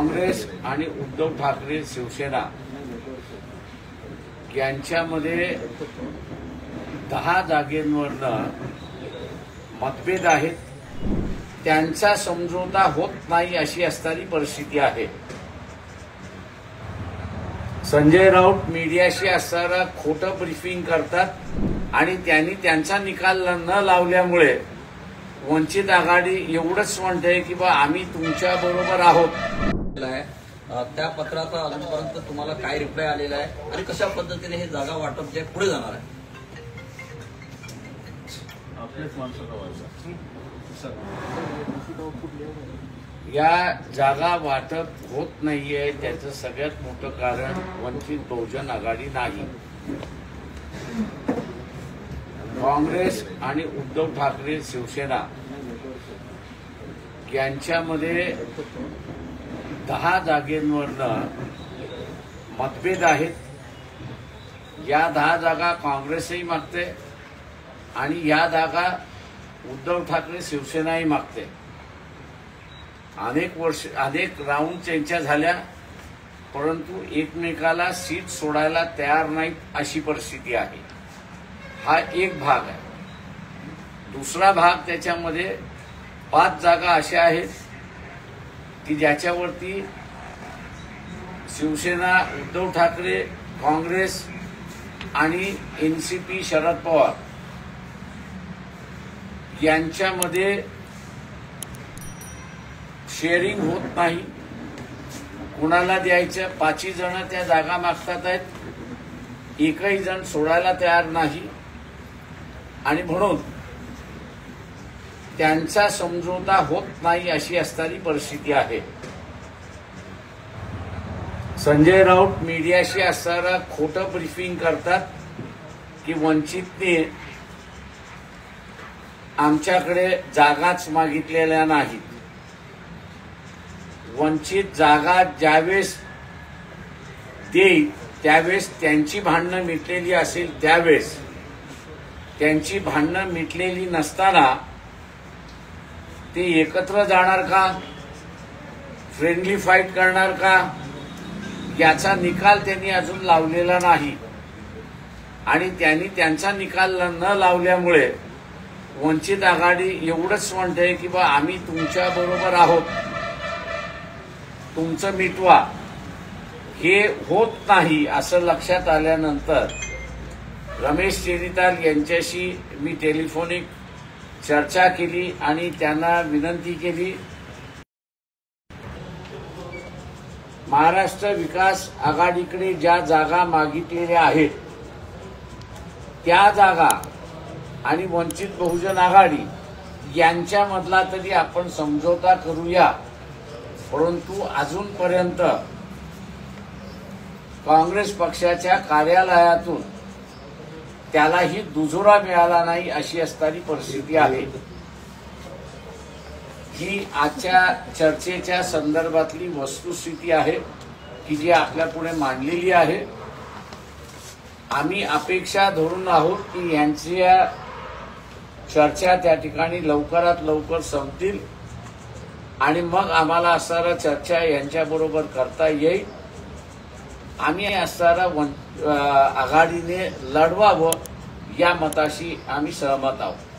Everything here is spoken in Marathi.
काँग्रेस आणि उद्धव ठाकरे शिवसेना यांच्यामध्ये 10 जागेंवरनं मतभेद आहेत. त्यांचा समझोता होत नाही अशी असणारी परिस्थिती आहे. संजय राऊत मीडियाशी असणारा खोटं ब्रीफिंग करतात आणि त्यांनी त्यांचा निकाल न लावल्यामुळे वंचित आघाडी एवढंच म्हणते की बा आम्ही तुमच्या बरोबर आहोत. त्या पत्राचा अजूनपर्यंत तुम्हाला काय रिप्लाय आलेला आहे आणि कशा पद्धतीने हे जागा वाटप जे पुढे जाणार आहे? या जागा वाटप होत नाहीये त्याचं सगळ्यात मोठं कारण वंचित बहुजन आघाडी नाही. काँग्रेस आणि उद्धव ठाकरे शिवसेना यांच्यामध्ये 10 जागेंवरनं मतभेद आहेत. या 10 जागा काँग्रेसही मागते आणि या जागा उद्धव ठाकरे शिवसेनाही मागते. अनेक राऊंड चर्चा झाल्या परंतु एकमेकाला सीट सोडायला तयार नाहीत अशी परिस्थिती आहे. हा एक भाग आहे. दुसरा भाग त्याच्यामध्ये 5 जागा अशा आहेत की ज्याच्यावरती शिवसेना, उद्धव ठाकरे, काँग्रेस आणि एनसीपी शरद पवार यांच्यामध्ये शेअरिंग होत नाही. कुणाला द्यायचं? 5 जण त्या जागा मागतात आहेत. एकही जण सोडायला तयार नाही आणि म्हणून त्यांचा समझोता होत नाही अशी असणारी परिस्थिती आहे. संजय राऊत मीडियाशी असणारा खोटं ब्रीफिंग करतात की वंचितने आमच्याकडे जागाच मागितलेल्या नाहीत. वंचित जागा ज्यावेळेस देईल त्यावेळेस त्यांची भांडणं मिटलेली असेल त्यावेळेस, त्यांची भांडणं मिटलेली नसताना ते एकत्र जाणार का, फ्रेंडली फाईट करणार का, याचा निकाल त्यांनी अजून लावलेला नाही. आणि त्यांनी त्यांचा निकाल न लावल्यामुळे वंचित आघाडी एवढंच म्हणते की बा आम्ही तुमच्या बरोबर आहोत, तुमचं मिटवा. हे होत नाही असं लक्षात आल्यानंतर रमेश चेनिताल यांच्याशी मी टेलिफोनिक चर्चा केली आणि त्यांना विनंती केली, महाराष्ट्र विकास आघाडीकडे ज्या जागा मागितलेल्या आहेत त्या जागा आणि वंचित बहुजन आघाडी यांच्यामधला तरी आपण समझोता करूया. परंतु अजूनपर्यंत काँग्रेस पक्षाच्या कार्यालयातून त्यालाही दुजोरा मिळाला नाही अशी असणारी परिस्थिती आहे. ही आजच्या चर्चेच्या संदर्भातली वस्तुस्थिती आहे की जी आपल्या पुढे मांडलेली आहे. आम्ही अपेक्षा धरून आहोत की यांच्या चर्चा त्या ठिकाणी लवकरात लवकर संपतील आणि मग आम्हाला असणारा चर्चा यांच्याबरोबर करता येईल. आम्ही असणारा आघाडीने लढवावं या मताशी आम्ही सहमत आहोत.